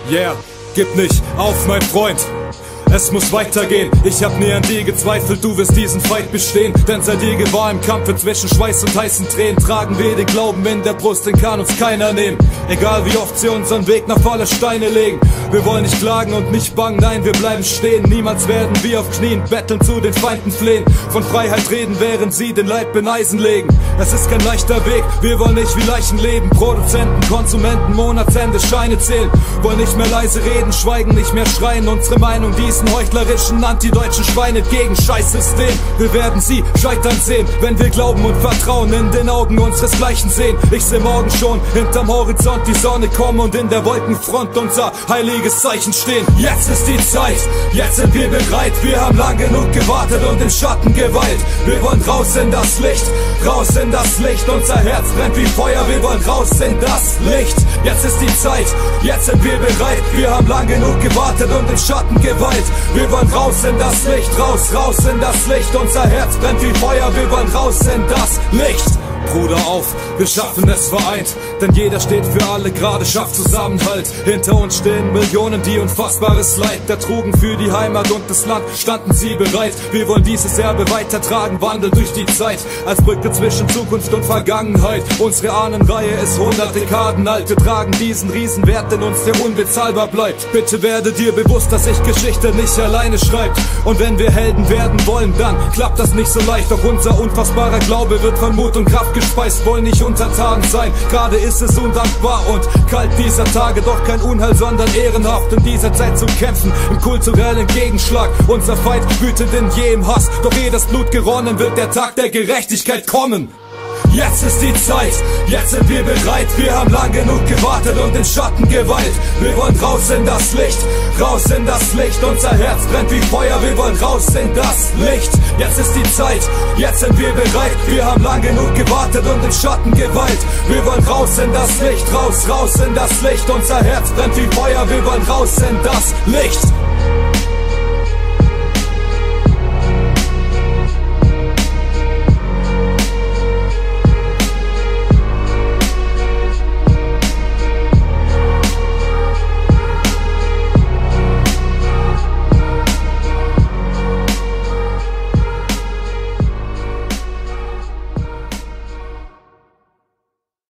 Yeah, gib nicht auf, mein Freund. Es muss weitergehen, ich hab nie an dir gezweifelt, du wirst diesen Fight bestehen. Denn sei dir gewahr, im Kampf zwischen Schweiß und heißen Tränen tragen wir den Glauben in der Brust, den kann uns keiner nehmen. Egal wie oft sie unseren Weg nach voller Steine legen. Wir wollen nicht klagen und nicht bangen, nein, wir bleiben stehen. Niemals werden wir auf Knien betteln, zu den Feinden flehen. Von Freiheit reden, während sie den Leib in Eisen legen. Es ist kein leichter Weg, wir wollen nicht wie Leichen leben. Produzenten, Konsumenten, Monatsende, Scheine zählen. Wollen nicht mehr leise reden, schweigen, nicht mehr schreien. Unsere Meinung, diesen heuchlerischen, antideutschen Schweine gegen Scheißsystem. Wir werden sie scheitern sehen, wenn wir glauben und Vertrauen in den Augen unseresgleichen sehen. Ich seh morgen schon hinterm Horizont die Sonne kommen und in der Wolkenfront unser heiliges Zeichen stehen. Jetzt ist die Zeit, jetzt sind wir bereit. Wir haben lang genug gewartet und im Schatten geweilt. Wir wollen raus in das Licht, raus in das Licht. Unser Herz brennt wie Feuer, wir wollen raus in das Licht. Jetzt ist die Zeit, jetzt sind wir bereit. Wir haben lang genug gewartet und im Schatten geweilt. Wir wollen raus in das Licht, raus, raus in das Licht. Unser Herz brennt wie Feuer, wir wollen raus in das Licht. Bruder auf, wir schaffen es vereint, denn jeder steht für alle gerade, schafft Zusammenhalt. Hinter uns stehen Millionen, die unfassbares Leid ertrugen für die Heimat und das Land, standen sie bereit. Wir wollen dieses Erbe weitertragen, Wandel durch die Zeit, als Brücke zwischen Zukunft und Vergangenheit. Unsere Ahnenreihe ist 100 Dekaden alt, wir tragen diesen Riesenwert in uns, der unbezahlbar bleibt. Bitte werde dir bewusst, dass sich Geschichte nicht alleine schreibt. Und wenn wir Helden werden wollen, dann klappt das nicht so leicht. Doch unser unfassbarer Glaube wird von Mut und Kraft gespeist, wollen nicht untertan sein. Gerade ist es undankbar und kalt dieser Tage, doch kein Unheil, sondern ehrenhaft in dieser Zeit zu kämpfen, im kulturellen Gegenschlag. Unser Feind wütet in jedem Hass, doch ehe das Blut geronnen wird, der Tag der Gerechtigkeit kommen. Jetzt ist die Zeit, jetzt sind wir bereit. Wir haben lang genug gewartet und den Schatten geweilt. Wir wollen raus in das Licht, raus in das Licht. Unser Herz brennt wie Feuer, wir wollen raus in das Licht. Jetzt ist die Zeit, jetzt sind wir bereit. Wir haben lang genug gewartet und den Schatten geweilt. Wir wollen raus in das Licht, raus, raus in das Licht. Unser Herz brennt wie Feuer, wir wollen raus in das Licht.